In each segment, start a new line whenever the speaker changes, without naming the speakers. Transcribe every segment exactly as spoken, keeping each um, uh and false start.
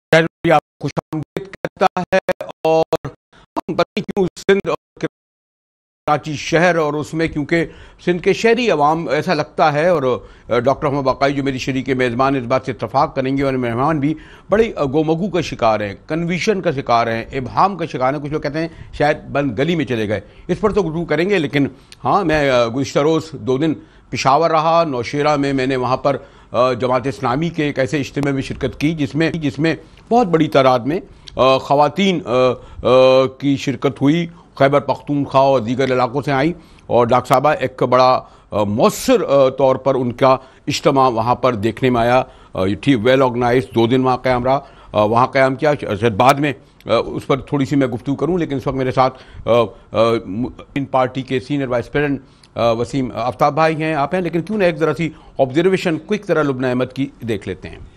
आपको खुशामदीद कहता है। और पता नहीं क्यों सिंध और कराची शहर और उसमें, क्योंकि सिंध के शहरी अवाम ऐसा लगता है, और डॉक्टर मोहम्मद बाकाई जो मेरी शरीक मेज़बान इस बात से इत्तफाक करेंगे, और मेहमान भी बड़ी गोमगू का शिकार हैं, कन्विशन का शिकार हैं, इबहाम का शिकार हैं। कुछ लोग कहते हैं शायद बंद गली में चले गए, इस पर तो गुफ्तगू करेंगे। लेकिन हाँ, मैं गुज़िश्ता रोज़ दो दिन पेशावर रहा, नौशेरा में मैंने वहाँ पर जमात इस्लामी के एक ऐसे इज्तिमा में शिरकत की जिसमें जिसमें बहुत बड़ी तादाद में ख़वातीन की शिरकत हुई, खैबर पख्तूनख्वा और दीगर इलाकों से आई। और डॉक्टर साहबा एक बड़ा मौसर तौर पर उनका इज्तिमा वहाँ पर देखने में आया। ठीक वेल ऑर्गेनाइज, दो दिन वहाँ क़याम रहा, वहाँ क़याम किया। बाद में उस पर थोड़ी सी मैं गुफ्तगू करूँ, लेकिन इस वक्त मेरे साथ इन पार्टी के senior vice president Waseem Aftab भाई हैं, आप हैं। लेकिन क्यों ना एक ज़रा सी ऑब्जर्वेशन क्विक तरह लुब्ना अहमद की देख लेते हैं।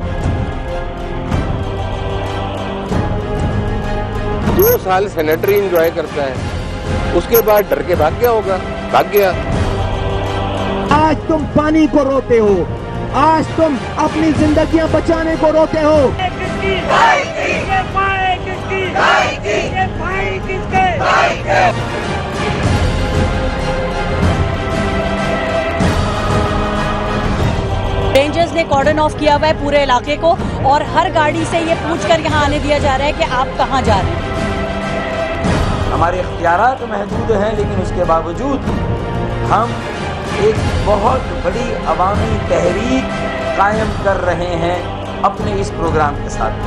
दो साल सेनेटरी एंजॉय करता है, उसके बाद डर के भाग गया होगा, भाग गया।
आज तुम पानी को रोते हो, आज तुम अपनी जिंदगियां बचाने को रोते हो।
रेंजर्स ने कॉर्डन ऑफ किया हुआ है पूरे इलाके को, और हर गाड़ी से ये पूछकर यहाँ आने दिया जा रहा है कि आप कहाँ जा रहे हैं।
हमारे इख्तियारात महदूद हैं, लेकिन उसके बावजूद हम एक बहुत बड़ी अवामी तहरीक कायम कर रहे हैं अपने इस प्रोग्राम के साथ।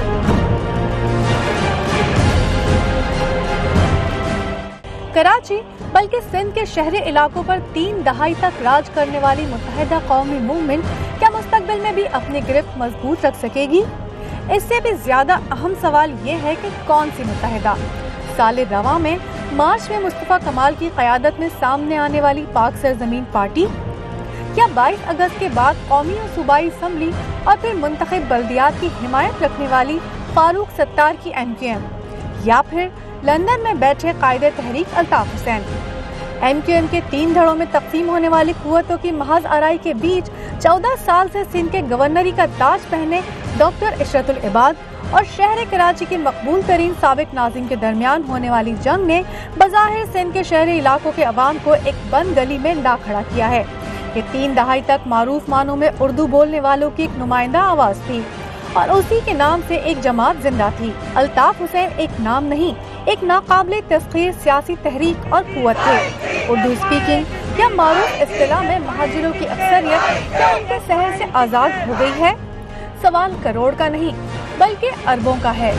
कराची बल्कि सिंध के शहरी इलाकों पर तीन दहाई तक राज करने वाली मुत्तहिदा कौमी मूवमेंट क्या मुस्तकबिल में भी अपनी गिरफ्त मजबूत रख सकेगी? इससे भी ज्यादा अहम सवाल ये है कि कौन सी मुत्तहिदा? साले रवा में मार्च में मुस्तफा कमाल की क़यादत में सामने आने वाली पाक सरजमीन पार्टी, या बाईस अगस्त के बाद कौमी और सूबाई असम्बली और फिर मुंतखब बल्दियात की हिमायत रखने वाली फारूक सत्तार की एम क्यू एम, या फिर लंदन में बैठे कायदे तहरीक Altaf Hussain. M Q M के तीन धड़ों में तकसीम होने वाली कुव्वतों की महज आराई के बीच चौदह साल से सिंध के गवर्नरी का ताज पहने डॉक्टर इशरतुल इबाद और शहर कराची के मकबूल तरीन साबिक नाज़िम के दरमियान होने वाली जंग ने बज़ाहिर सिंध के शहरी इलाकों के अवाम को एक बंद गली में ला खड़ा किया है। ये तीन दहाई तक मारूफ मानों में उर्दू बोलने वालों की एक नुमाइंदा आवाज थी, और उसी के नाम से एक जमात जिंदा थी। अल्ताफ हुसैन एक नाम नहीं, एक नाकाबिले तस्खीर सियासी तहरीक और कुव्वत थे। उर्दू स्पीकिंग या मारूफ इस्तिलाह में महाजिरों की अक्सरियत क्या उनके शहर से आज़ाद हो गई है? सवाल करोड़ का नहीं बल्कि अरबों का है।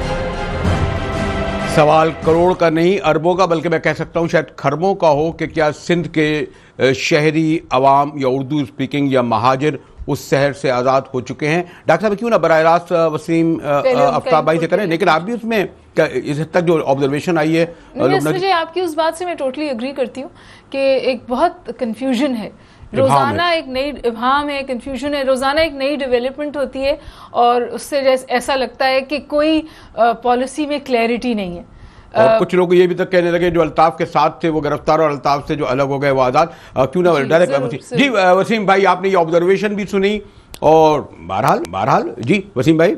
सवाल करोड़ का नहीं, अरबों का, बल्कि मैं कह सकता हूँ शायद खरबों का हो कि क्या सिंध के शहरी अवाम या उर्दू स्पीकिंग या महाजिर उस शहर से आज़ाद हो चुके हैं। डॉक्टर साहब क्यों ना बराह रास्त वसीम आफ्ताब भाई से करें, लेकिन आप भी उसमें इस हद तक जो ऑब्जर्वेशन आई है।
मुझे आपकी उस बात से मैं टोटली एग्री करती हूँ कि एक बहुत कंफ्यूजन है, रोजाना एक नई इब्हाम है, कंफ्यूजन है, रोजाना एक नई डेवलपमेंट होती है, और उससे जैसे ऐसा लगता है कि कोई पॉलिसी में क्लैरिटी नहीं है।
और कुछ लोग ये भी तक कहने लगे जो अल्ताफ के साथ थे वो गिरफ्तार और अल्ताफ से जो अलग हो गए वो आज़ाद। क्यों ना डायरेक्ट जी वसीम भाई, आपने ये ऑब्जर्वेशन भी सुनी, और बहरहाल बहरहाल जी वसीम भाई।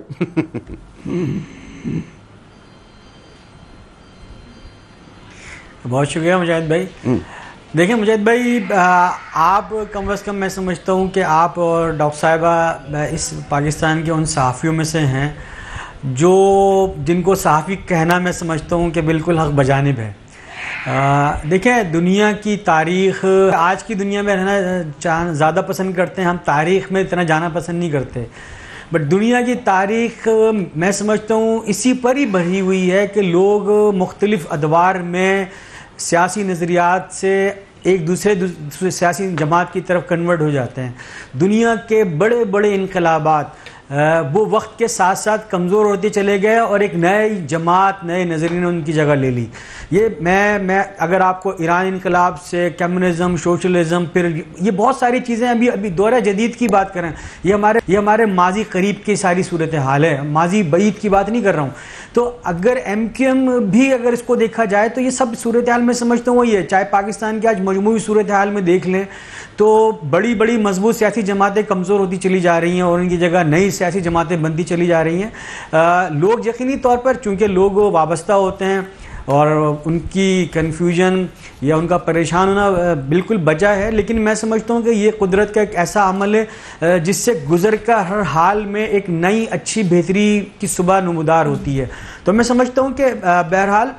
बहुत शुक्रिया मुजाहिद भाई। देखिए मुजाहिद भाई, आप कम अज़ कम मैं समझता हूँ कि आप और डॉक्टर साहिबा इस पाकिस्तान के उन सहाफ़ियों में से हैं जो जिनको सहाफ़ी कहना मैं समझता हूँ कि बिल्कुल हक़ बजानिब है। देखें, दुनिया की तारीख़, आज की दुनिया में रहना ज़्यादा पसंद करते हैं हम, तारीख़ में इतना जाना पसंद नहीं करते, बट दुनिया की तारीख़ मैं समझता हूँ इसी पर ही भरी हुई है कि लोग मुख्तलिफ़ अदवार में सियासी नज़रियात से एक दूसरे दूसरे सियासी जमात की तरफ कन्वर्ट हो जाते हैं। दुनिया के बड़े बड़े इनकलाबात वो वक्त के साथ साथ कमज़ोर होते चले गए और एक नए जमात, नए नज़रिए ने उनकी जगह ले ली। ये मैं मैं अगर आपको ईरान इनकलाब से कम्युनिज़म, सोशलिज़म, फिर ये बहुत सारी चीज़ें अभी अभी दौर जदीद की बात करें, ये हमारे ये हमारे माजी करीब की सारी सूरत हाल है, माजी बईद की बात नहीं कर रहा हूँ। तो अगर एम क्यू एम भी अगर इसको देखा जाए तो ये सब सूरत हाल में समझता हूँ वही है। चाहे पाकिस्तान की आज मजमूई सूरत हाल में देख लें तो बड़ी बड़ी मजबूत सियासी जमातें कमज़ोर होती चली जा रही हैं और उनकी जगह नई सियासी जमातें बनती चली जा रही हैं। लोग यकीनी तौर पर, चूँकि लोग वाबस्ता होते हैं और उनकी कन्फ्यूजन या उनका परेशान होना बिल्कुल बचा है, लेकिन मैं समझता हूँ कि ये कुदरत का एक ऐसा अमल है जिससे गुजर का हर हाल में एक नई अच्छी बेहतरी की सुबह नमूदार होती है। तो मैं समझता हूँ कि बहरहाल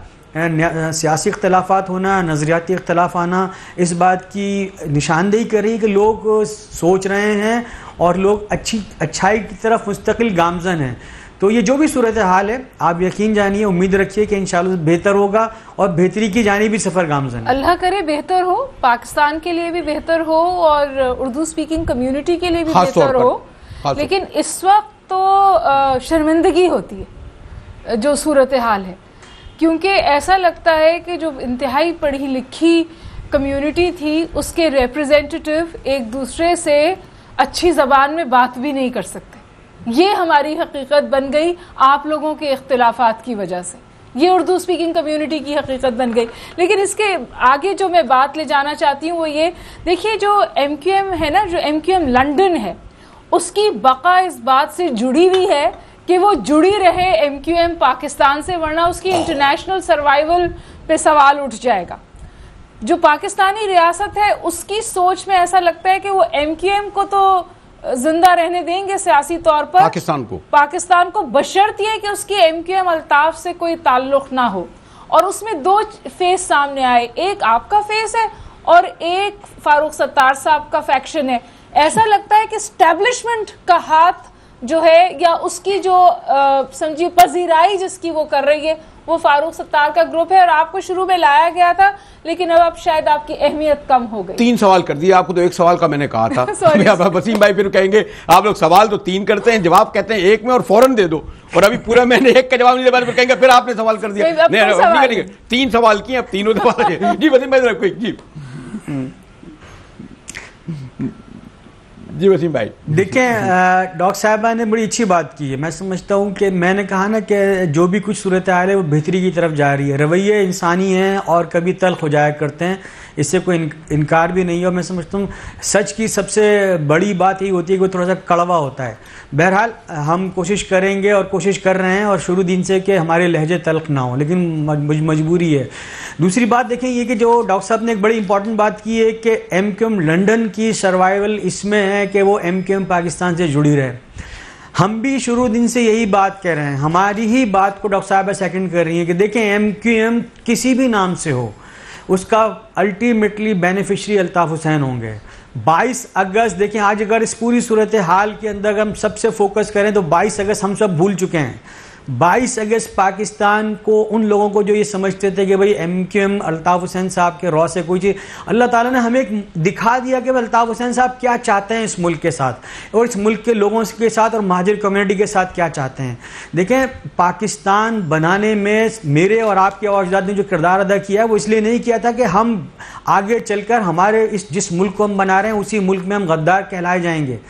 सियासी इख्तलाफात होना, नज़रियाती इख्तलाफ आना इस बात की निशानदेही कर रही है कि लोग सोच रहे हैं और लोग अच्छी अच्छाई की तरफ मुस्तकिल गामजन हैं। तो ये जो भी सूरत हाल है, आप यकीन जानिए, उम्मीद रखिए कि इंशाल्लाह बेहतर होगा और बेहतरी की जानी भी सफ़र गामजन है।
अल्लाह करे बेहतर हो, पाकिस्तान के लिए भी बेहतर हो और उर्दू स्पीकिंग कम्युनिटी के लिए भी बेहतर हो। लेकिन इस वक्त तो शर्मिंदगी होती है जो सूरत हाल है, क्योंकि ऐसा लगता है कि जो इंतहाई पढ़ी लिखी कम्युनिटी थी उसके रिप्रेजेंटेटिव एक दूसरे से अच्छी ज़बान में बात भी नहीं कर सकते। ये हमारी हकीकत बन गई आप लोगों के इख्तिलाफात की वजह से, ये उर्दू स्पीकिंग कम्युनिटी की हकीकत बन गई। लेकिन इसके आगे जो मैं बात ले जाना चाहती हूँ वो ये, देखिए जो एम क्यू एम है ना, जो एम क्यू एम लंदन है, उसकी बका इस बात से जुड़ी हुई है कि वो जुड़ी रहे एम क्यू एम पाकिस्तान से, वरना उसकी इंटरनेशनल सर्वाइवल पे सवाल उठ जाएगा। जो पाकिस्तानी रियासत है उसकी सोच में ऐसा लगता है कि वो एम क्यू एम को तो जिंदा रहने देंगे सियासी तौर पर,
पाकिस्तान को
पाकिस्तान को बशर्त ये कि उसकी एम क्यू एम अल्ताफ से कोई ताल्लुक ना हो। और उसमें दो फेस सामने आए, एक आपका फेस है और एक फारूक सत्तार साहब का फैक्शन है। ऐसा लगता है कि एस्टेब्लिशमेंट का हाथ जो है या उसकी जो समझिए पजीराई जिसकी वो कर रही है वो फारूक सत्तार का ग्रुप है, और आपको शुरू में लाया गया था लेकिन अब आप शायद आपकी अहमियत कम हो गई।
तीन सवाल कर दिया आपको, तो एक सवाल का मैंने कहा था। वसीम भाई फिर कहेंगे आप लोग सवाल तो तीन करते हैं, जवाब कहते हैं एक में और फौरन दे दो, और अभी पूरा मैंने एक का जवाब नहीं दिया, फिर कहेंगे फिर आपने सवाल कर दिया। नहीं, नहीं, सवाल नहीं, तीन सवाल किए, अब तीनों सवाल। जी वसीम भाई, जी जी वसीम भाई।
देखें, डॉक्टर साहबा ने बड़ी अच्छी बात की है। मैं समझता हूँ कि मैंने कहा ना कि जो भी कुछ सूरत हाल है वो बेहतरी की तरफ जा रही है। रवैये इंसानी हैं और कभी तल्ख हो जाया करते हैं, इससे कोई इनकार भी नहीं है। और मैं समझता हूँ सच की सबसे बड़ी बात यही होती है कि वो थोड़ा सा कड़वा होता है। बहरहाल हम कोशिश करेंगे और कोशिश कर रहे हैं और शुरू दिन से कि हमारे लहजे तल्ख ना हो, लेकिन मजबूरी है। दूसरी बात देखें ये कि जो डॉक्टर साहब ने एक बड़ी इंपॉर्टेंट बात की है कि एम क्यू एम लंदन की सर्वाइवल इसमें है कि वो एम क्यू एम पाकिस्तान से जुड़ी रहे। हम भी शुरू दिन से यही बात कह रहे हैं, हमारी ही बात को डॉक्टर साहब सेकंड कर रही हैं कि देखें एम क्यू एम किसी भी नाम से हो उसका अल्टीमेटली बेनिफिशरी अल्ताफ हुसैन होंगे। बाईस अगस्त देखें, आज अगर इस पूरी सूरत हाल के अंदर हम सबसे फोकस करें तो बाईस अगस्त हम सब भूल चुके हैं। बाईस अगस्त पाकिस्तान को, उन लोगों को जो ये समझते थे कि भाई M Q M Altaf Hussain साहब के रॉ से कोई चीज़, अल्लाह ताला ने हमें एक दिखा दिया कि अल्ताफ हुसैन साहब क्या चाहते हैं इस मुल्क के साथ और इस मुल्क के लोगों के साथ और महाजिर कम्युनिटी के साथ क्या चाहते हैं। देखें, पाकिस्तान बनाने में मेरे और आपके अजदाद ने जो किरदार अदा किया है वो इसलिए नहीं किया था कि हम आगे चलकर हमारे इस जिस मुल्क को हम बना रहे हैं उसी मुल्क में हम गद्दार कहलाए जाएंगे।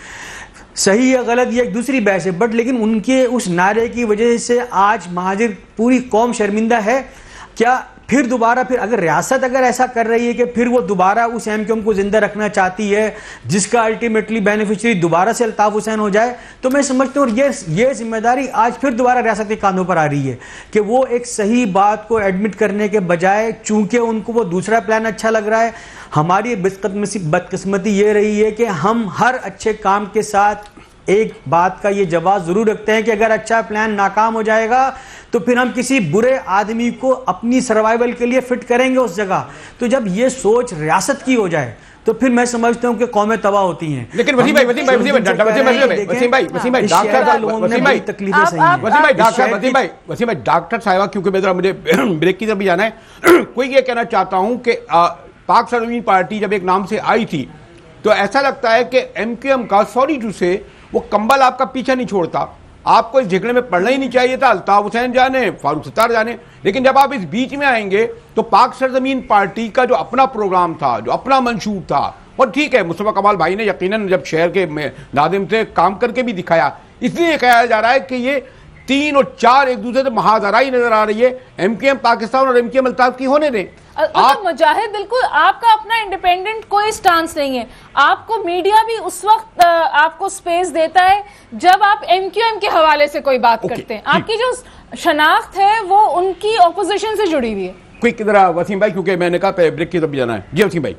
सही या गलत ये एक दूसरी बहस है, बट लेकिन उनके उस नारे की वजह से आज महाजिर पूरी कौम शर्मिंदा है। क्या फिर दोबारा, फिर अगर रियासत अगर ऐसा कर रही है कि फिर वो दोबारा उस एम क्यू एम को जिंदा रखना चाहती है जिसका अल्टीमेटली बेनिफिशियरी दोबारा से अल्ताफ हुसैन हो जाए, तो मैं समझता हूँ ये ये जिम्मेदारी आज फिर दोबारा रियासत के कांधों पर आ रही है कि वो एक सही बात को एडमिट करने के बजाय, चूंकि उनको वो दूसरा प्लान अच्छा लग रहा है। हमारी बदकिस्मती ये रही है कि हम हर अच्छे काम के साथ एक बात का ये जवाब जरूर रखते हैं कि अगर अच्छा प्लान नाकाम हो जाएगा तो फिर हम किसी बुरे आदमी को अपनी सर्वाइवल के लिए फिट करेंगे उस जगह। तो जब ये सोच रियासत की हो जाए तो फिर मैं समझता हूं कि कौमें तबाह होती हैं।
लेकिन वसीम भाई वसीम भाई वसीम भाई वसीम भाई वसीम भाई डॉक्टर वसीम भाई
तकलीफें सही हैं।
वसीम भाई डॉक्टर वसीम भाई वसीम भाई डॉक्टर साहिबा, क्योंकि मेरा मुझे ब्रेक की तरफ भी जाना है, कोई ये कहना चाहता हूं कि पाक सरवीन पार्टी जब एक नाम से आई थी तो ऐसा लगता है कि एम क्यू एम का, सॉरी टू से, वो कंबल आपका पीछा नहीं छोड़ता। आपको इस झगड़े में पड़ना ही नहीं चाहिए था, अल्ताफ हुसैन जाने, फारूक सत्तार जाने, लेकिन जब आप इस बीच में आएंगे तो पाक सरजमीन पार्टी का जो अपना प्रोग्राम था, जो अपना मंशूर था, और ठीक है मुस्तफा कमाल भाई ने यकीनन जब शहर के नादिम थे काम करके भी दिखाया, इसलिए कहा जा रहा है कि ये तीन और चार एक दूसरे से महाजराई नजर आ रही है। एमक्यूएम पाकिस्तान और एमक्यूएम अल्ताफ की होने दें।
आप मुजाहिद, बिल्कुल आपका अपना इंडिपेंडेंट कोई स्टांस नहीं है। आपको मीडिया भी उस वक्त आपको स्पेस देता है जब आप एमक्यूएम के हवाले से कोई बात करते हैं। आपकी जो शनाख्त है वो उनकी ऑपोजिशन से जुड़ी हुई है।
क्विक इधर वसीम भाई, क्योंकि मैंने कहा ब्रेक की तरफ जाना है। जी वसीम भाई।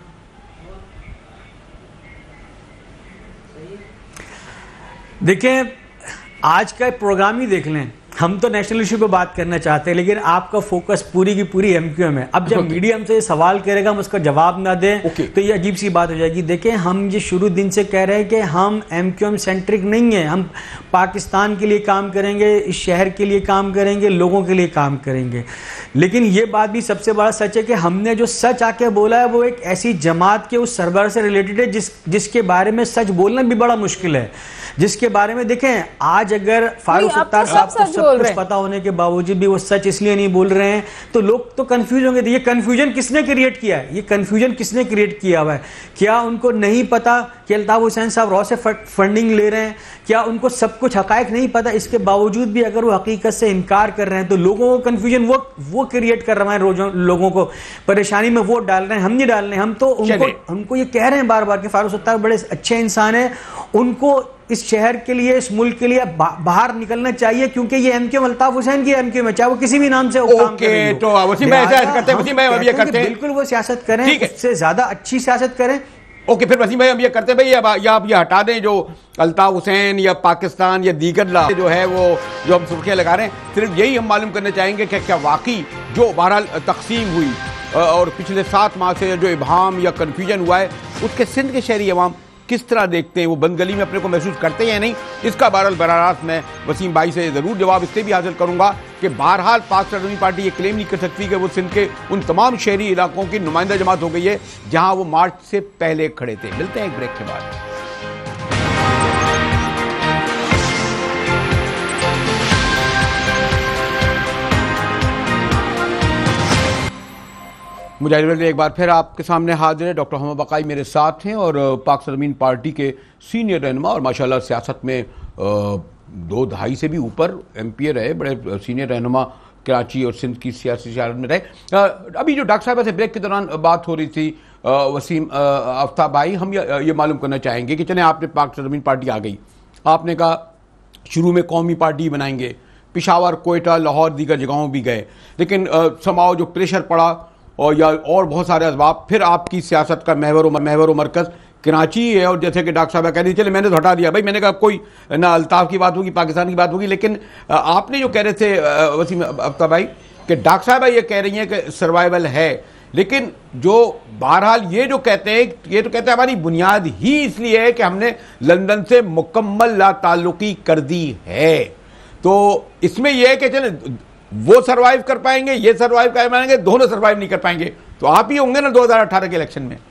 देखें, आज का प्रोग्राम ही देख लें, हम तो नेशनल इशू पे बात करना चाहते हैं लेकिन आपका फोकस पूरी की पूरी एमक्यूएम है। अब जब okay. मीडिया हमसे ये सवाल करेगा हम उसका जवाब ना दें okay. तो ये अजीब सी बात हो जाएगी। देखें, हम ये शुरू दिन से कह रहे हैं कि हम एमक्यूएम सेंट्रिक नहीं है, हम पाकिस्तान के लिए काम करेंगे, इस शहर के लिए काम करेंगे, लोगों के लिए काम करेंगे। लेकिन ये बात भी सबसे बड़ा सच है कि हमने जो सच आके बोला है वो एक ऐसी जमात के उस सरबराह से रिलेटेड है जिस जिसके बारे में सच बोलना भी बड़ा मुश्किल है, जिसके बारे में देखें आज अगर फारूक सत्तार साहब को सब कुछ पता होने के बावजूद भी वो सच इसलिए नहीं बोल रहे हैं तो लोग तो कंफ्यूज होंगे। ये कंफ्यूजन किसने क्रिएट किया है? ये कंफ्यूजन किसने क्रिएट किया हुआ है? क्या उनको नहीं पता कि अल्ताफ हुसैन साहब रॉ से फंडिंग ले रहे हैं? क्या उनको सब कुछ हकायक नहीं पता? इसके बावजूद भी अगर वो हकीकत से इनकार कर रहे हैं तो लोगों को कंफ्यूजन वो वो क्रिएट कर रहे हैं, रोजों लोगों को परेशानी में वो डाल रहे हैं। हम नहीं डाल रहे हैं, हम तो उनको हमको ये कह रहे हैं बार बार कि फारूक सत्तार बड़े अच्छे इंसान हैं, उनको इस शहर के लिए, इस मुल्क के लिए बा, बाहर निकलना चाहिए क्योंकि ये एमक्यूएम अल्ताफ हुसैन की एमक्यूएम है, चाहे वो किसी भी नाम से
काम करे। तो वसीम भाई ऐसा करते हैं, वसीम भाई अब ये करते हैं,
बिल्कुल वो सियासत करें, उससे ज्यादा अच्छी सियासत करें।
ओके, फिर वसीम भाई हम ये करते हैं भाई, अब या आप ये हटा दें जो अल्ताफ हुसैन या पाकिस्तान या दीगर ला जो है वो जो हम सुर्खियां लगा रहे हैं, सिर्फ यही हम मालूम करना चाहेंगे कि क्या वाकई जो बहरहाल तकसीम हुई और पिछले सात माह से जो इबहाम या कन्फ्यूजन हुआ है उसके सिंध के शहरी अवाम किस तरह देखते हैं, वो बंदगली में अपने को महसूस करते हैं या नहीं, इसका बहरहाल बरारात मैं वसीम भाई से ज़रूर जवाब इससे भी हासिल करूंगा कि बहरहाल पाक सरजमी पार्टी ये क्लेम नहीं कर सकती कि वो सिंध के उन तमाम शहरी इलाकों की नुमाइंदा जमात हो गई है जहां वो मार्च से पहले खड़े थे। मिलते हैं एक ब्रेक के बाद। मुजाहिद एक बार फिर आपके सामने हाजिर है। डॉक्टर मोहम्मद बकाई मेरे साथ हैं और पाक सरजमीन पार्टी के सीनियर रहनुमा और माशाल्लाह सियासत में दो दहाई से भी ऊपर एम पी ए रहे, बड़े सीनियर रहनुमा कराची और सिंध की सियासी सियासत में रहे। अभी जो डॉक्टर साहब से ब्रेक के दौरान बात हो रही थी वसीम आफ्ताब भाई, हम ये मालूम करना चाहेंगे कि चले आपने पाक सरजमीन पार्टी आ गई, आपने कहा शुरू में कौमी पार्टी बनाएंगे, पिशावर, कोयटा, लाहौर, दीगर जगहों भी गए, लेकिन समाओ जो प्रेशर पड़ा और या और बहुत सारे असबाब, फिर आपकी सियासत का महवर महवर मरकज़ कराची है। और जैसे कि डॉक्टर साहब कह रही चले मैंने तो हटा दिया भाई, मैंने कहा कोई ना अल्ताफ की बात होगी, पाकिस्तान की बात होगी, लेकिन आपने जो कह रहे थे वसीम आफ्ताब भाई कि डॉक्टर साहब ये कह रही हैं कि सर्वाइवल है, लेकिन जो बहरहाल ये जो कहते हैं ये तो कहते हैं हमारी बुनियाद ही इसलिए है कि हमने लंदन से मुकम्मल लाताल्लुकी कर दी है। तो इसमें यह है कि चले वो सरवाइव कर पाएंगे, ये सरवाइव कर पाएंगे, दोनों सरवाइव नहीं कर पाएंगे, तो आप ही होंगे ना दो हज़ार अठारह के इलेक्शन में।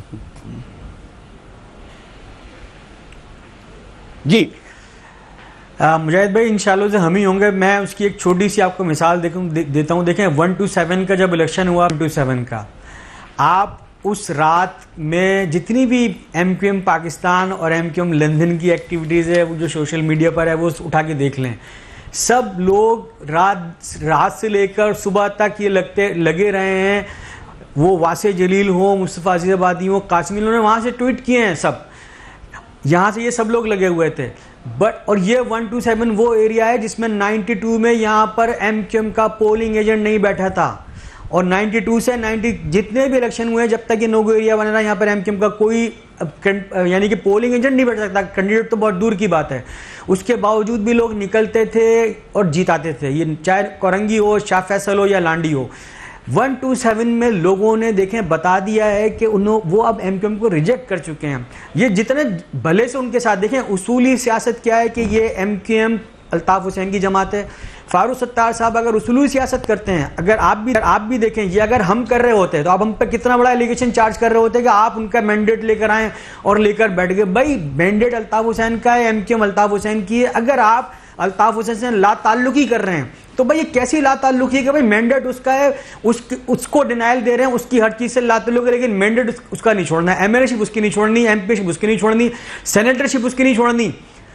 जी
मुजाहिद भाई, इंशाल्लाह से हम ही होंगे। मैं उसकी एक छोटी सी आपको मिसाल देखूं दे, देता हूं। देखें वन टू सेवन का जब इलेक्शन हुआ, वन टू सेवन का आप उस रात में जितनी भी एमक्यूएम पाकिस्तान और एमक्यूएम लंदन की एक्टिविटीज़ है वो जो सोशल मीडिया पर है वो उठा के देख लें। सब लोग रात रात से लेकर सुबह तक ये लगते लगे रहे हैं, वो वासे जलील हो, मुस्तफ़ा अजीज़ आबादी हो, कासिम, इन्होंने वहाँ से ट्वीट किए हैं, सब यहाँ से ये सब लोग लगे हुए थे। बट और ये वन टू सेवन वो एरिया है जिसमें नाइन्टी टू में यहाँ पर एमक्यूएम का पोलिंग एजेंट नहीं बैठा था, और नाइन्टी टू से नाइन्टी जितने भी इलेक्शन हुए जब तक ये नोगो एरिया बना रहा, यहाँ पर एमक्यूएम का कोई यानी कि पोलिंग एजेंट नहीं बैठ सकता, कैंडिडेट तो बहुत दूर की बात है। उसके बावजूद भी लोग निकलते थे और जीताते थे, ये चाहे कोरंगी हो, शाह फैसल हो या लांडी हो। वन टू सेवन में लोगों ने देखें बता दिया है कि उन्होंने वो अब एमक्यूएम को रिजेक्ट कर चुके हैं। ये जितने भले से उनके साथ देखें, उसूली सियासत क्या है कि ये एमक्यूएम अल्ताफ हुसैन की जमात है। फारूक सत्तार साहब अगर उसूली सियासत करते हैं, अगर आप भी आप भी देखें, ये अगर हम कर रहे होते तो आप हम पे कितना बड़ा एलिगेशन चार्ज कर रहे होते कि आप उनका मैंडेट लेकर आए और लेकर बैठ गए। भाई मैंडेट अल्ताफ हुसैन का है, एमक्यूएम अल्ताफ हुसैन की है। अगर आप अल्ताफ हुसैन से ला ताल्लुकी कर रहे हैं तो भाई ये कैसी ला ताल्लुकी है कि भाई मैंडेट उसका है, उस, उसको डिनाइल दे रहे हैं, उसकी हर चीज से ला ताल्लुक है, लेकिन मैंडेट उसका नहीं छोड़ना है, एमएलएशिप उसकी नहीं छोड़नी, एमपीशिप उसकी नहीं छोड़नी, सेनेटरशिप उसकी नहीं छोड़नी।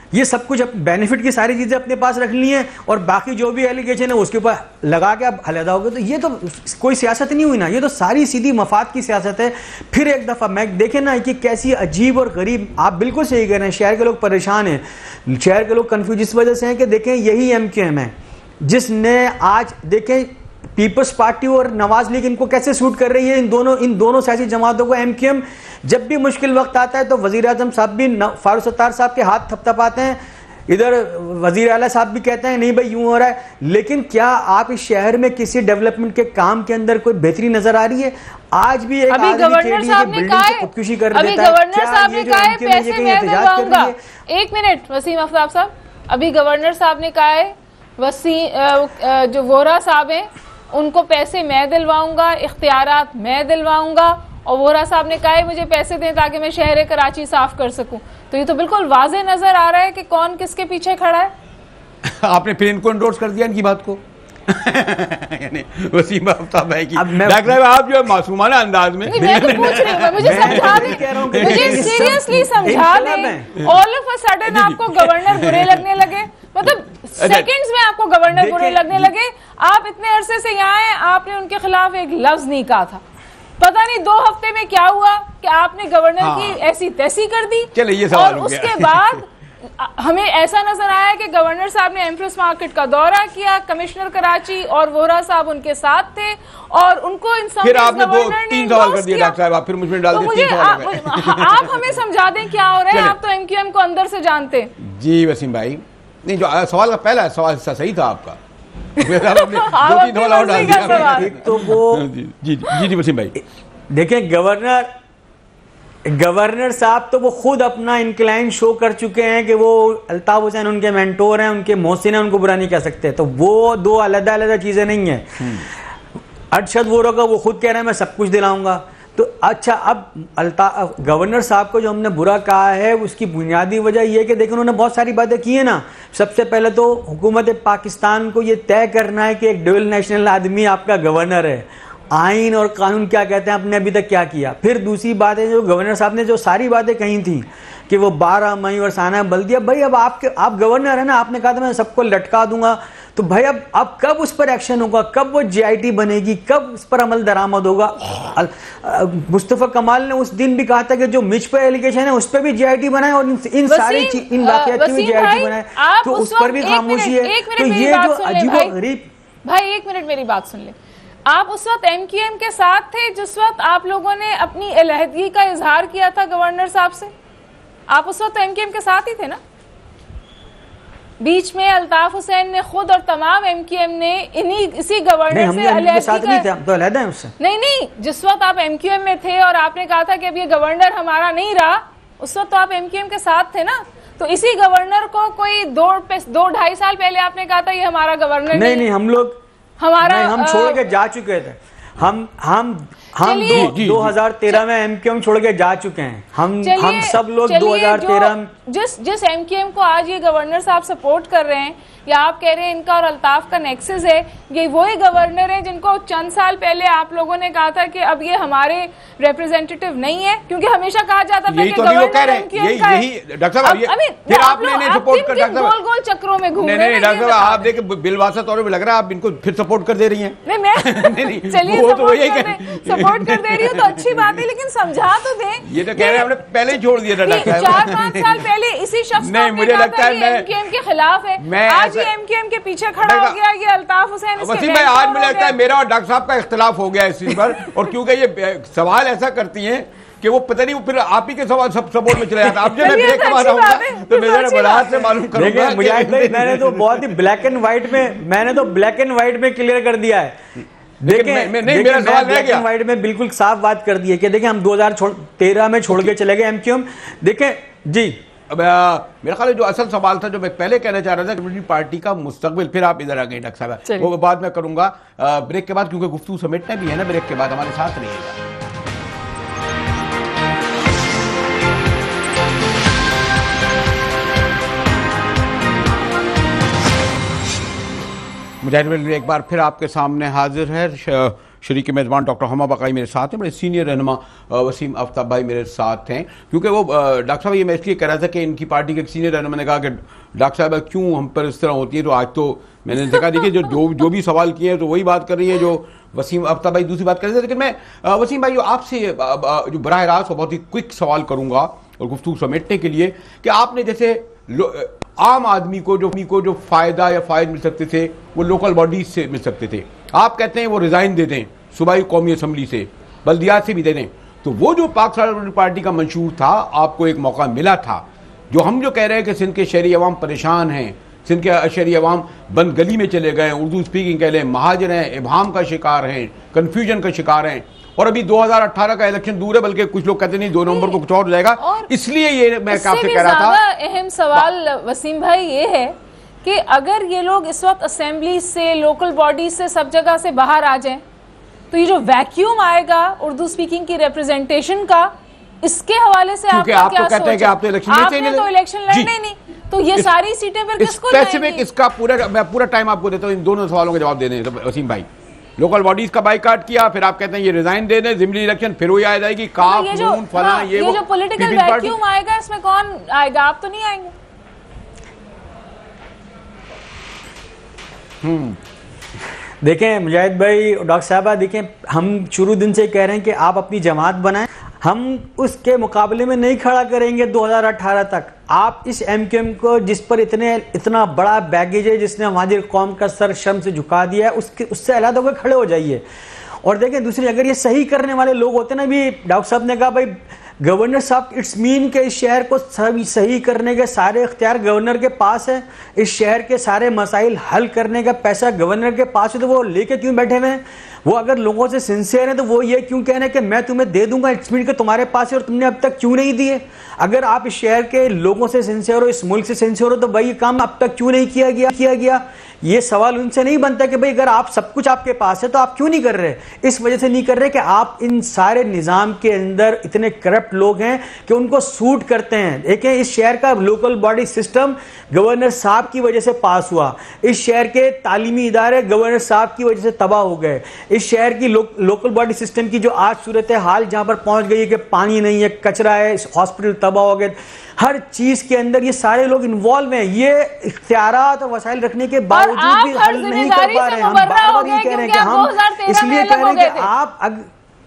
ये सब कुछ बेनिफिट की सारी चीज़ें अपने पास रखनी है और बाकी जो भी एलिगेशन है उसके ऊपर लगा के आप अलहदा हो गए, तो ये तो कोई सियासत नहीं हुई ना, ये तो सारी सीधी मफाद की सियासत है। फिर एक दफ़ा मैं देखें ना कि कैसी अजीब और गरीब, आप बिल्कुल सही कह रहे हैं, शहर के लोग परेशान हैं, शहर के लोग कन्फ्यूज इस वजह से हैं कि देखें यही एम क्यू एम है जिसने आज देखें पीपल्स पार्टी और नवाज लीग इनको कैसे सूट कर रही है, इन दोनों इन दोनों सियासी जमातों को। एम क्यू एम जब भी मुश्किल वक्त आता है तो वजीर आजम साहब भी फारूक सत्तार साहब के हाथ थपथपाते हैं, इधर वजीर आला साहब भी कहते हैं नहीं भाई यूं हो रहा है, लेकिन क्या आप इस शहर में किसी डेवलपमेंट के काम के अंदर कोई बेहतरी नजर आ रही है? आज भी एक
अभी गवर्नर साहब ने कहा है,
खुदकुशी कर
अभी
देता है,
गवर्नर साहब ने कहा है पैसे मैं दिलवाऊंगा।
है?
एक मिनट वसीम आफ्ताब साहब, अभी गवर्नर साहब ने कहा है वसीम जो वोरा साहब हैं उनको पैसे मैं दिलवाऊंगा, इख्तियारात मैं दिलवाऊंगा, और वोरा साहब ने कहा है मुझे पैसे दें ताकि मैं शहर कराची साफ कर सकूं। तो ये तो बिल्कुल वाज़ेह नजर आ रहा है कि कौन किसके पीछे खड़ा है।
आपने फिर इनको एंडोर्स कर दिया इनकी बात को। यानी वसीम आफ्ताब भाई की लग रहा है आप जो मासूमाना अंदाज में,
मैं तो पूछ रही हूं, मुझे समझा दें, मुझे सीरियसली समझा दें। ऑल ऑफ अ सडन आपको गवर्नर बुरे लगने लगे, मतलब सेकंड्स में आपको गवर्नर बुरे लगने लगे। आप इतने अरसे से यहाँ हैं, आपने उनके खिलाफ एक लफ्ज नहीं कहा था, पता नहीं दो हफ्ते में क्या हुआ कि आपने गवर्नर हाँ। की ऐसी तैसी कर दी।
चले ये सवाल
और उसके बाद हमें ऐसा नजर आया कि गवर्नर साहब ने एम्प्रेस मार्केट का दौरा किया, कमिश्नर कराची और वोरा साहब उनके साथ थे और उनको इन सब
फिर आपने दो तीन सवाल कर दिए डॉक्टर साहब, आप फिर मुझ में डाल
तो
दिए
मुझे
तीन
सवाल आ, आप हमें समझा दें क्या हो रहा है, आप तो एमक्यूएम को अंदर से जानते हैं।
जी वसीम भाई, नहीं जो सवाल का पहला सवाल सही था आपका, दो तीन सवाल और डाल दिया।
एक तो वो
जी जी जी वसीम भाई
देखें, गवर्नर गवर्नर साहब तो वो खुद अपना इंक्लाइन शो कर चुके हैं कि वो अल्ताफ हुसैन उनके मेंटोर हैं, उनके मोहसिन हैं, उनको बुरा नहीं कह सकते, तो वो दो अलग अलग चीजें नहीं है। अरशद वोरा का वो खुद कह रहे हैं मैं सब कुछ दिलाऊंगा। तो अच्छा, अब अल्ताफ गवर्नर साहब को जो हमने बुरा कहा है उसकी बुनियादी वजह यह है कि देखिए उन्होंने बहुत सारी बातें की है ना। सबसे पहले तो हुकूमत पाकिस्तान को ये तय करना है कि एक डुअल नेशनल आदमी आपका गवर्नर है, आइन और कानून क्या कहते हैं, आपने अभी तक क्या किया। फिर दूसरी बात है जो गवर्नर साहब ने जो सारी बातें कही थी कि वो बारह मई और साना बल्दिया, भाई अब आपके आप गवर्नर है ना, आपने कहा था मैं सबको लटका दूंगा, तो भाई अब अब कब उस पर एक्शन होगा, कब वो जीआईटी बनेगी, कब उस पर अमल दरामद होगा। मुस्तफा कमाल ने उस दिन भी कहा था कि जो मिच पर एलिगेशन है उस पर भी जीआईटी बनाए और इन, इन सारी इन वाकयात की भी जीआईटी बनाए, तो उस पर भी खामोशी है। तो ये जो अजीब गरीब,
भाई एक मिनट मेरी बात सुन ले, आप उस वक्त एमक्यूएम के साथ थे जिस वक्त आप लोगों ने अपनी अलहदगी का इजहार किया था गवर्नर साहब से, आप उस वक्त एमक्यूएम के साथ ही थे ना। बीच में अल्ताफ हुसैन ने खुद और तमाम एमक्यूएम ने इन्हीं इसी गवर्नर से अलहदगी का
तो अलहदा है उससे।
नहीं नहीं, जिस वक्त आप एमक्यूएम में थे और आपने कहा था कि अब ये गवर्नर हमारा नहीं रहा, उस वक्त तो आप एमक्यूएम के साथ थे ना। तो इसी गवर्नर को कोई दो दो ढाई साल पहले आपने कहा था ये हमारा गवर्नर
नहीं नहीं, हम लोग
हमारा
हम छोड़ के जा चुके थे, हम हम हम दो हजार तेरह में एमक्यूएम छोड़ के जा चुके हैं, हम हम सब लोग दो हजार तेरह
जिस जिस एमक्यूएम को आज ये गवर्नर साहब सपोर्ट कर रहे हैं या आप कह रहे हैं इनका और अल्ताफ का नेक्सस है, ये वही गवर्नर है जिनको चंद साल पहले आप लोगों ने कहा था कि अब ये हमारे रिप्रेजेंटेटिव नहीं है, क्योंकि हमेशा कहा जाता था कि
तो
गवर्नर एमक्यूएम का है।
डॉक्टर साहब फिर आपने इन्हें सपोर्ट कर,
गोल गोल चक्रों में घूम
रहे हैं। डॉक्टर साहब आप देखिए बिलवासा तौर पे लग रहा है आप इनको फिर सपोर्ट कर दे रही हैं।
नहीं मैं चलिए सपोर्ट कर दे रही हूँ तो अच्छी बात है, लेकिन समझा तो दें।
ये तो कह रहे हैं हमने पहले ही छोड़ दिया था डॉक्टर साहब,
चार पांच साल पहले इसी शख्स
नहीं मुझे लगता है मैं
एमक्यूएम के खिलाफ है, आज ये एमक्यूएम के पीछे खड़ा हो गया, ये अल्ताफ हुसैन
वसीम भाई आज मुझे लगता है मेरा और डॉक्टर साहब का इख्तिलाफ हो गया इस चीज पर, और क्योंकि ये सवाल ऐसा करती हैं कि वो पता नहीं वो फिर आप ही के सवाल सब सपोर्ट में चले जाता है। अब जब मैं ब्रेक कमा रहा हूँ तो मैं जरा बरात से मालूम करूंगा।
मैंने तो बहुत ही ब्लैक एंड व्हाइट में मैंने तो ब्लैक एंड व्हाइट में क्लियर कर दिया है। देखिए मेरा सवाल ब्लैक एंड व्हाइट में बिल्कुल साफ बात कर दी है कि देखिए हम दो हजार तेरह में छोड़ के चले गए एमक्यूएम। देखें जी,
अब मेरा ख्याल है जो असल सवाल था जो मैं पहले कहना चाह रहा था कम्युनिटी पार्टी का मुस्तकबिल, फिर आप इधर आ गए डॉक्टर साहब, वो बात मैं करूंगा ब्रेक के बाद, क्योंकि गुफ्तगू समेटना भी है ना। ब्रेक के बाद हमारे साथ रहिएगा। मुजाहिद एक बार फिर आपके सामने हाजिर है। शरीक मेज़बान डॉक्टर हमा बकाई मेरे साथ हैं, बड़े सीनियर रहनुमा वसीम आफ्ताब भाई मेरे साथ हैं। क्योंकि वो डॉक्टर साहब, ये मैं इसलिए कह रहा था कि इनकी पार्टी के एक सीनियर रहनुमा ने कहा कि डॉक्टर साहब क्यों हम पर इस तरह होती है, तो आज तो मैंने देखा, देखिए जो जो जो भी सवाल किए हैं तो वही बात कर रही है जो वसीम आफ्ताब भाई दूसरी बात कर रहे थे। लेकिन मैं वसीम भाई आपसे जो बराह रास्त बहुत ही क्विक सवाल करूँगा और गुफ्तगू समेटने के लिए कि आपने जैसे आम आदमी को जो को जो फ़ायदा या फ़ायदे मिल सकते थे वो लोकल बॉडीज से मिल सकते थे, आप कहते हैं वो रिज़ाइन दे दें सूबाई कौमी असम्बली से, बल्दियात से भी दे दें, तो वो जो पाकिस्तान पार्टी का मंशूर था आपको एक मौका मिला था। जो हम जो कह रहे हैं कि सिंध के शहरी अवाम परेशान हैं, सिंध के शहरी अवाम बंद गली में चले गए, उर्दू स्पीकिंग कह लें, महाजर हैं, इबाम का शिकार हैं, कन्फ्यूजन का शिकार हैं, और अभी दो हज़ार अठारह का इलेक्शन दूर है, बल्कि कुछ लोग कहते नहीं दो नवंबर को कुछ और हो जाएगा। इसलिए ये मैं आपसे कह रहा था,
अहम सवाल वसीम भाई ये है कि अगर ये लोग इस वक्त असेंबली से, लोकल बॉडी से, सब जगह से बाहर आ जाएं, तो ये जो वैक्यूम आएगा उर्दू स्पीकिंग की रिप्रेजेंटेशन का, इसके हवाले से आपका
आप
क्या
तो कहते हैं कि आप तो इलेक्शन
आपने तो इलेक्शन लड़ने नहीं, तो ये सारी सीटें फिर किसको
स्पेसिफिक इसका पूरा मैं पूरा टाइम आपको देता हूँ इन दोनों सवालों के जवाब देने वसीम भाई। लोकल बॉडीज का बाइकाट किया, फिर आप कहते हैं ये रिजाइन दे दें, जिमनी इलेक्शन फिर वही आ जाएगी, काफ नून फला,
हाँ,
ये
ये जो पॉलिटिकल वैक्यूम आएगा इसमें कौन आएगा? आप तो नहीं आएंगे।
हम्म देखें मुजाहिद भाई, डॉक्टर साहबा, देखें हम शुरू दिन से कह रहे हैं कि आप अपनी जमात बनाएं, हम उसके मुकाबले में नहीं खड़ा करेंगे दो हज़ार अठारह तक। आप इस एमक्यूएम को, जिस पर इतने इतना बड़ा बैगेज है, जिसने हमारी कौम का सर शर्म से झुका दिया है, उसके उससे अलग होकर खड़े हो जाइए। और देखें दूसरी, अगर ये सही करने वाले लोग होते ना, भी डॉक्टर साहब ने कहा भाई गवर्नर साहब, इट्स मीन के इस शहर को सही सही करने के सारे इख्तियार गवर्नर के पास है, इस शहर के सारे मसाइल हल करने का पैसा गवर्नर के पास है, तो वो लेके क्यों बैठे हुए हैं? वो अगर लोगों से सिंसियर है तो वो ये क्यों कह रहे हैं कि मैं तुम्हें दे दूंगा, इट्स मीन के तुम्हारे पास है और तुमने अब तक क्यों नहीं दिए? अगर आप इस शहर के लोगों से सिंसियर हो, इस मुल्क से सिंसियर हो, तो भाई ये काम अब तक क्यों नहीं किया गया किया गया ये सवाल उनसे नहीं बनता कि भाई अगर आप सब कुछ आपके पास है तो आप क्यों नहीं कर रहे? इस वजह से नहीं कर रहे कि आप इन सारे निज़ाम के अंदर इतने करप्ट लोग हैं कि उनको सूट करते हैं। देखें, इस शहर का लोकल बॉडी सिस्टम गवर्नर साहब की वजह से पास हुआ, इस शहर के तालीमी इदारे गवर्नर साहब की वजह से तबाह हो गए, इस शहर की लो, लोकल बॉडी सिस्टम की जो आज सूरत हाल जहां पर पहुंच गई है कि पानी नहीं है, कचरा है, हॉस्पिटल तबाह हो गए, हर चीज के अंदर ये सारे लोग इन्वॉल्व हैं। ये इख्तियारात और वसाइल रखने के बावजूद भी हल नहीं कर पा रहे हैं। हम बार बार ये कह रहे हैं कि हम इसलिए कह रहे हैं कि आप अग...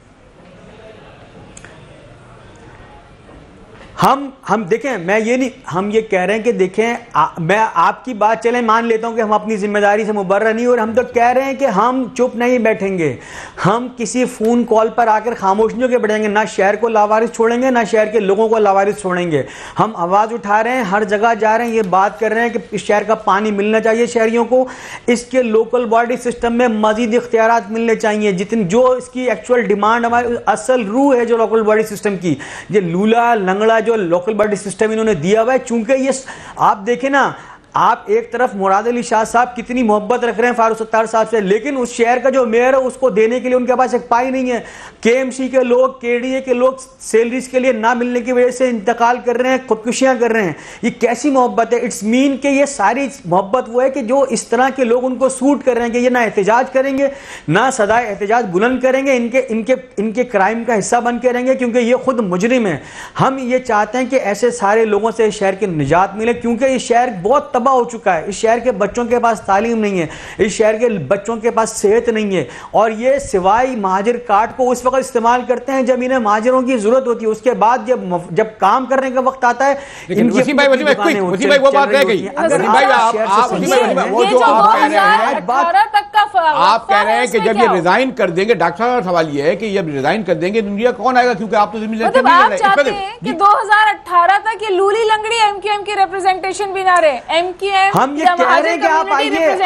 हम हम देखें, मैं ये नहीं, हम ये कह रहे हैं कि देखें, आ, मैं आपकी बात चले मान लेता हूं कि हम अपनी जिम्मेदारी से मुबर्रा नहीं, और हम तो कह रहे हैं कि हम चुप नहीं बैठेंगे, हम किसी फोन कॉल पर आकर खामोश नहीं होकर बैठेंगे, ना शहर को लावारिस छोड़ेंगे, ना शहर के लोगों को लावारिस छोड़ेंगे। हम आवाज उठा रहे हैं, हर जगह जा रहे हैं, ये बात कर रहे हैं कि इस शहर का पानी मिलना चाहिए शहरियों को, इसके लोकल बॉडी सिस्टम में मजीद इख्तियारात मिलने चाहिए, जितनी जो इसकी एक्चुअल डिमांड, हमारी असल रूह है जो लोकल बॉडी सिस्टम की, ये लूला लंगड़ा जो लोकल बॉडी सिस्टम इन्होंने दिया हुआ है। चूंकि ये आप देखें ना, आप एक तरफ मुराद अली शाह साहब कितनी मोहब्बत रख रहे हैं फारूक सत्तार साहब से, लेकिन उस शहर का जो मेयर है उसको देने के लिए उनके पास एक पाई नहीं है। केएमसी के लोग, केडीए के लोग सैलरीज के लिए ना मिलने की वजह से इंतकाल कर रहे हैं, खुदकुशियां कर रहे हैं। ये कैसी मोहब्बत है? इट्स मीन के ये सारी मोहब्बत वो है कि जो इस तरह के लोग उनको सूट कर रहे हैं कि ये ना एहतजाज करेंगे, ना सदाए एहतजाज बुलंद करेंगे, इनके इनके इनके क्राइम का हिस्सा बन के रहेंगे, क्योंकि ये खुद मुजरिम है। हम ये चाहते हैं कि ऐसे सारे लोगों से इस शहर की निजात मिले, क्योंकि ये शहर बहुत तबाह हो चुका है। इस शहर के बच्चों के पास तालीम नहीं है, इस शहर के बच्चों के पास सेहत नहीं है, और ये सिवाय महाजिर कार्ड को उस वक्त इस्तेमाल करते हैं जब इन्हें महाजिरों की जरूरत होती है, उसके बाद जब जब काम करने का वक्त आता है
वसीम भाई वसीम भाई वसीम भाई वो बात रह गई। वसीम भाई आप आप वसीम भाई वो जो आप कह रहे हैं, आप कह रहे हैं कि जब ये रिजाइन कर देंगे, डॉक्टर साहब का सवाल ये है कि जब रिजाइन कर देंगे इंडिया कौन आएगा? क्योंकि आप तो
मतलब आप चाहते हैं कि दो हज़ार अठारह तक ये लूली लंगड़ी एमक्यूएम की रिप्रेजेंटेशन भी ना रहे। एमक्यूएम
हम ये कह रहे हैं कि आप आइए,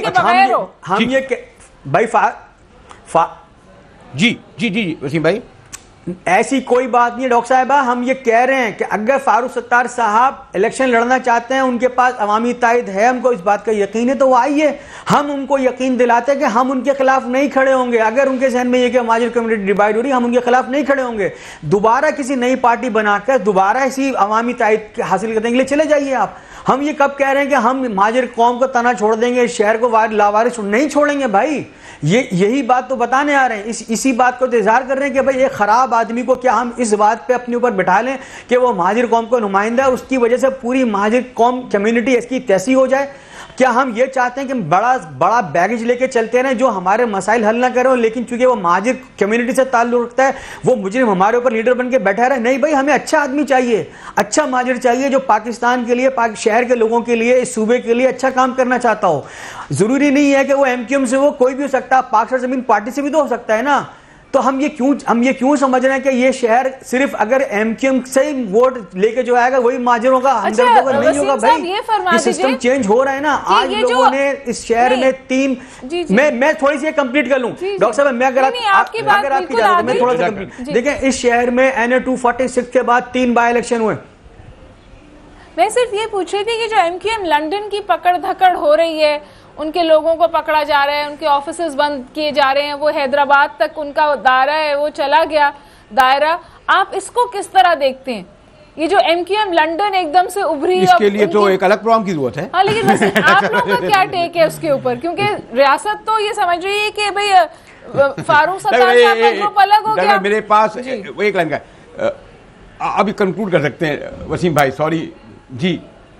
हम ये भाई फा, फा,
जी जी जी वसीम भाई,
ऐसी कोई बात नहीं है डॉक्टर साहिबा। हम ये कह रहे हैं कि अगर फारूक सत्तार साहब इलेक्शन लड़ना चाहते हैं, उनके पास अवामी तायद है, हमको इस बात का यकीन है, तो वो आइए, हम उनको यकीन दिलाते हैं कि हम उनके खिलाफ नहीं खड़े होंगे। अगर उनके जहन में ये कि महाजिर कम्युनिटी डिवाइड हो रही है, हम उनके खिलाफ नहीं खड़े होंगे। दोबारा किसी नई पार्टी बनाकर दोबारा इसी अवामी तायद हासिल करने के लिए चले जाइए आप। हम ये कब कह रहे हैं कि हम महाजिर कौम को तना छोड़ देंगे, शहर को लावारिस नहीं छोड़ेंगे भाई? ये यही बात तो बताने आ रहे हैं, इस इसी बात को इंतजार कर रहे हैं कि भाई एक खराब आदमी को क्या हम इस बात पे अपने ऊपर बिठा लें कि वो महाजिर कौम को नुमाइंदा है, उसकी वजह से पूरी महाजिर कौम कम्युनिटी इसकी तैसी हो जाए? क्या हम ये चाहते हैं कि बड़ा बड़ा बैगेज लेके चलते रहें जो हमारे मसाइल हल ना करें, लेकिन चूंकि वो महाजिर कम्युनिटी से ताल्लुक रखता है वो मुजरिम हमारे ऊपर लीडर बन के बैठा रहे? नहीं भाई, हमें अच्छा आदमी चाहिए, अच्छा महाजिर चाहिए जो पाकिस्तान के लिए, पाक शहर के लोगों के लिए, इस सूबे के लिए अच्छा काम करना चाहता हो। जरूरी नहीं है कि वो एमक्यूएम से, वो कोई भी हो सकता है, पाक जमीन पार्टी से भी तो हो सकता है ना। तो हम ये क्यों हम ये क्यों समझ रहे हैं कि ये शहर सिर्फ अगर एमक्यूएम से ही वोट लेके जो आएगा वही महाजिर होगा, हमदर्द होगा? नहीं होगा भाई, ये सिस्टम चेंज हो रहा है ना। आज लोगों ने इस शहर में तीन, मैं मैं थोड़ी सी कंप्लीट कर लूं डॉक्टर साहब, मैं अगर अगर आपकी इजाजत मैं थोड़ा सा कंप्लीट। देखिए, इस शहर में N A two forty six के बाद तीन बाई इलेक्शन हुए।
मैं सिर्फ ये पूछ रही थी कि जो एमक्यूएम लंदन की पकड़ धकड़ हो रही है, उनके लोगों को पकड़ा जा रहा है, उनके ऑफिसेज बंद किए जा रहे हैं, वो हैदराबाद तक उनका दायरा है वो चला गया दायरा, आप इसको किस तरह देखते हैं? ये जो एमक्यूएम लंदन एकदम से उभरी,
इसके लिए तो एक अलग प्रोग्राम की जरूरत है।
हाँ, लेकिन वैसे आप लोगों का क्या टेक है उसके ऊपर? क्योंकि रियासत तो ये समझ रही है कि भाई फारूक सत्तार साहब का ग्रुप अलग हो गया।
मेरे पास एक लाइन का अभी कंक्लूड कर सकते हैं वसीम भाई, सॉरी जी।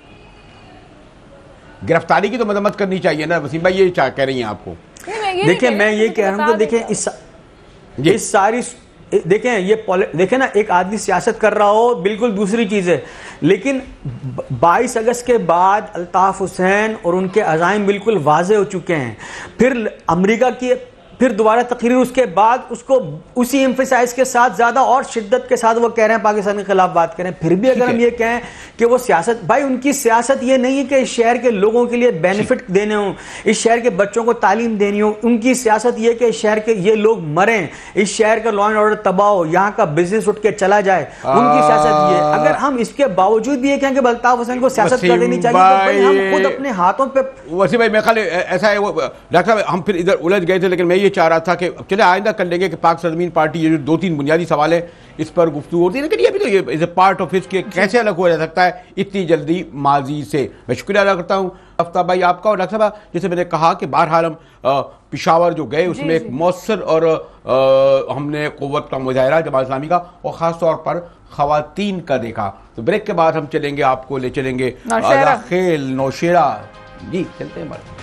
गिरफ्तारी की तो मदम्मत करनी चाहिए ना वसीम भाई, ये क्या कह रही हैं आपको?
देखिए, मैं ये कह रहा हूँ कि देखिए इस इस सारी देखें ये देखें ना, एक आदमी सियासत कर रहा हो बिल्कुल दूसरी चीज़ है, लेकिन बाईस अगस्त के बाद अल्ताफ हुसैन और उनके अज़ाइम बिल्कुल वाज़े हो चुके हैं। फिर अमेरिका की फिर दोबारा तकरीर, उसके बाद उसको उसी एम्फेसाइज के साथ ज्यादा और शिद्दत के साथ वो कह रहे हैं पाकिस्तान के खिलाफ बात करें। फिर भी अगर हम ये कहें कि वो सियासत, भाई उनकी सियासत ये नहीं है कि इस शहर के लोगों के लिए बेनिफिट देने हो, इस शहर के बच्चों को तालीम देनी हो। उनकी सियासत ये कि इस शहर के ये लोग मरें, इस शहर का लॉ एंड ऑर्डर तबाह हो, यहाँ का बिजनेस उठ के चला जाए, उनकी सियासत ये। अगर हम इसके बावजूद भी ये कहें कि अल्ताफ हुसैन को सियासत कर देनी चाहिए, तो भाई हम खुद अपने हाथों पे।
वसीम भाई, मैं खाली ऐसा है, डॉक्टर साहब हम फिर इधर उलझ गए थे, लेकिन मैं ये चाह रहा था कि चले आइंदा कर लेंगे कि पाक सरजमीन पार्टी, ये जो दो तीन बुनियादी सवाल है इस पर गुफ्तगू होती है, लेकिन ये भी तो ये is a part of history, कैसे अलग हो जा सकता है इतनी जल्दी माजी से। मैं शुक्रिया अदा करता हूँ आफ्ताब भाई आपका। और डॉक्टर साहब, जैसे मैंने कहा कि बहरहाल हम पिशावर जो गए उसमें एक मौसर और आ, हमने क़ुव्वत का मुजाहरा जमात इस्लामी का और ख़ास तौर पर ख़वातीन का देखा। तो ब्रेक के बाद हम चलेंगे, आपको ले चलेंगे खेल नौशेरा जी, चलते हैं बात।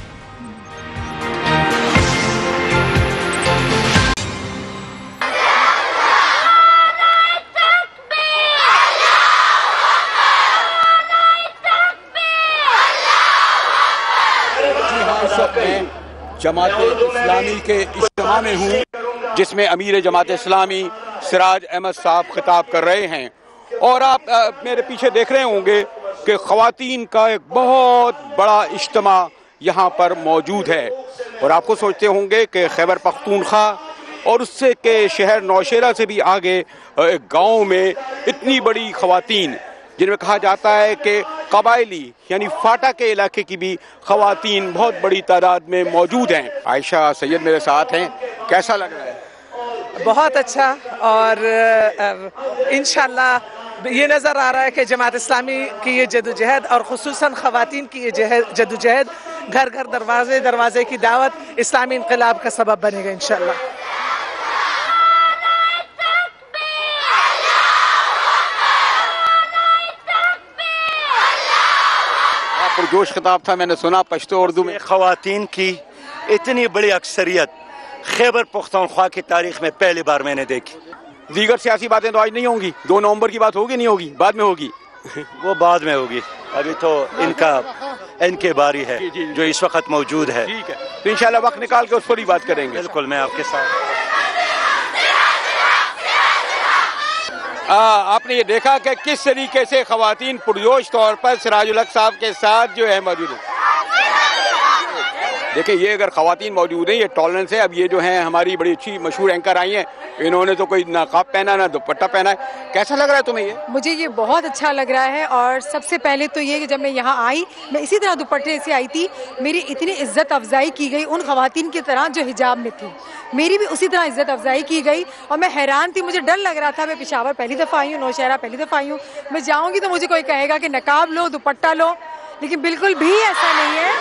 जमात इस्लामी के इज्तिमा में हूँ जिसमें अमीर जमात इस्लामी सिराज अहमद साहब खिताब कर रहे हैं, और आप आ, मेरे पीछे देख रहे होंगे कि ख़वातीन का एक बहुत बड़ा इज्तिमा यहाँ पर मौजूद है। और आपको सोचते होंगे कि खैबर पख्तूनख्वा और उससे के शहर नौशेरा से भी आगे एक गाँव में इतनी बड़ी ख़वातीन, जिनमें कहा जाता है कि कबायली यानी फाटा के इलाके की भी ख़वातीन बहुत बड़ी तादाद में मौजूद हैं। आयशा सैयद मेरे साथ हैं, कैसा लग रहा है?
बहुत अच्छा, और इंशाल्लाह ये नज़र आ रहा है कि जमात इस्लामी की ये जदोजहद और ख़ुसूसन ख़वातीन की ये जदोजहद, घर घर दरवाजे दरवाजे की दावत इस्लामी इनकलाब का सबब बनेगा इंशाल्लाह।
जोश खिताब था, मैंने सुना पश्तो उर्दू में।
ख़वातीन की इतनी बड़ी अक्सरियत खैबर पख्तूनख्वा की तारीख में पहली बार मैंने देखी।
दीगर सियासी बातें तो आज नहीं होंगी, दो नवंबर की बात होगी नहीं होगी, बाद में होगी
वो बाद में होगी, अभी तो इनका इनके बारी है जो इस वक्त मौजूद है।
ठीक है, तो इंशाल्लाह वक्त निकाल के उस पर ही बात करेंगे।
बिल्कुल, मैं आपके साथ।
आ, आपने ये देखा कि किस तरीके से ख़वातीन पुरजोश तौर पर सिराजुल हक साहब के साथ जो है मौजूद है। देखिए, ये अगर ख़वातीन मौजूद हैं, ये टॉलरेंस है। अब ये जो हैं हमारी बड़ी अच्छी मशहूर एंकर आई हैं, इन्होंने तो कोई नकाब पहना ना दुपट्टा पहना है। कैसा लग रहा है तुम्हें ये?
मुझे ये बहुत अच्छा लग रहा है, और सबसे पहले तो ये कि जब मैं यहाँ आई, मैं इसी तरह दुपट्टे से आई थी, मेरी इतनी इज्जत अफजाई की गई उन ख़वातीन की तरह जो हिजाब में थी, मेरी भी उसी तरह इज्जत अफजाई की गई। और मैं हैरान थी, मुझे डर लग रहा था, मैं पेशावर पहली दफ़ा आई हूँ, नौशहरा पहली दफ़ा आई हूँ, मैं जाऊँगी तो मुझे कोई कहेगा कि नकाब लो, दुपट्टा लो, लेकिन बिल्कुल भी ऐसा नहीं है।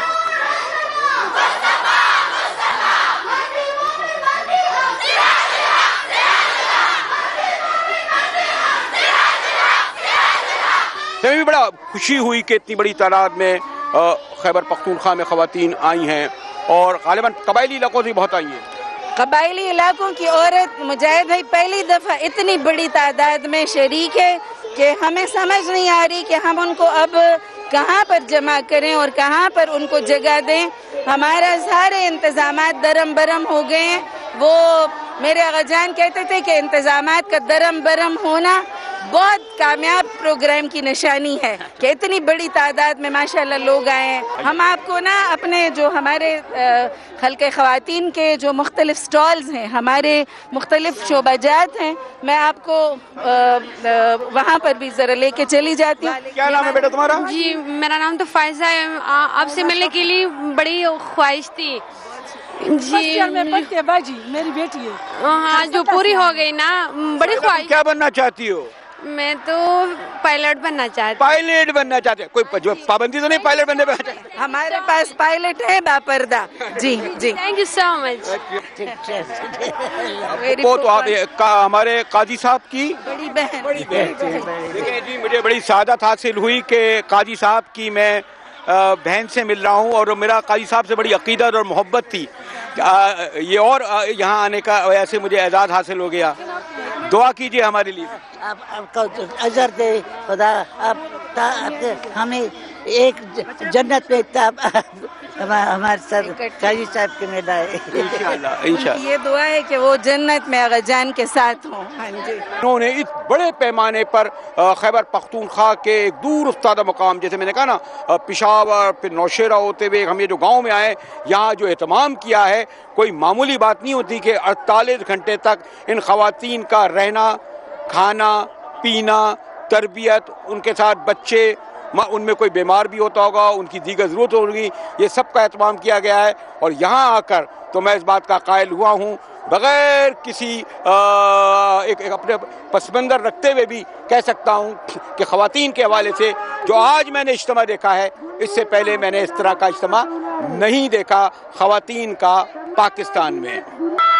हमें भी बड़ा खुशी हुई कि इतनी बड़ी तादाद में खैबर पख्तूनख्वा में ख़वातीन आई हैं और गालिबन कबायली इलाकों से बहुत आई हैं।
कबायली इलाकों की औरत मुजाहिद भाई पहली दफ़ा इतनी बड़ी तादाद में शरीक है कि हमें समझ नहीं आ रही कि हम उनको अब कहाँ पर जमा करें और कहाँ पर उनको जगह दें। हमारा सारे इंतज़ामात दरम बरम हो गए हैं। वो मेरे अगजान कहते थे कि इंतज़ामात का दरम बरम होना बहुत कामयाब प्रोग्राम की निशानी है कि इतनी बड़ी तादाद में माशाल्लाह लोग आए हैं। हम आपको ना अपने जो हमारे हल्के ख़वातीन के जो मुख्तलिफ स्टॉल्स हैं, हमारे मुख्तलिफ शोबाजात हैं, मैं आपको वहाँ पर भी ज़रा लेके चली जाती हूँ।
क्या नाम है बेटा तुम्हारा?
जी मेरा नाम तो फायजा है। आपसे मिलने के लिए बड़ी ख्वाहिश थी जी।
में पढ़ती है बाजी, मेरी बेटी है।
हाँ जो पूरी हो गई ना, बड़ी ख्वाहिश।
क्या बनना चाहती हो?
मैं तो पायलट बनना चाहती।
पायलट बनना चाहते? कोई पाबंदी तो नहीं पायलट बनने पे?
हमारे पास पायलट है बापर्दा। जी जी
थैंक यू सो मच।
वो तो आप का, हमारे काजी साहब की
बड़ी बहन
बड़ी बहन देखिए जी, मुझे बड़ी सआदत हासिल हुई कि काजी साहब की मैं बहन से मिल रहा हूँ और मेरा काजी साहब से बड़ी अकीदत और मोहब्बत थी। ये और यहाँ आने का ऐसे मुझे एजाज़ हासिल हो गया। दुआ कीजिए हमारे लिए।
आप आपका अजर दे खुदा, आप हमें एक जन्नत में हमारे साथ काजी साहब के में लाए
इंशाअल्लाह। इंशाअल्लाह
ये दुआ है कि वो जन्नत में अगजान के साथ हों। हाँ जी।
उन्होंने इस बड़े पैमाने पर खैबर पख्तूनख्वा के एक दूर उफ्तादा मुकाम, जैसे मैंने कहा ना, पिशावर फिर नौशेरा होते हुए हम ये जो गाँव में आए, यहाँ जो एहतमाम किया है, कोई मामूली बात नहीं होती कि अड़तालीस घंटे तक इन ख़वातीन का रहना, खाना, पीना, तरबियत, उनके साथ बच्चे, उनमें कोई बीमार भी होता होगा, उनकी दीगर ज़रूरत होगी, ये सब का एहतमाम किया गया है। और यहाँ आकर तो मैं इस बात का कायल हुआ हूँ, बग़ैर किसी आ, एक, एक अपने पसमंज़र रखते हुए भी कह सकता हूँ कि ख़वातीन के हवाले से जो आज मैंने इज्तिमा देखा है, इससे पहले मैंने इस तरह का इज्तिमा नहीं देखा ख़वातीन का पाकिस्तान में।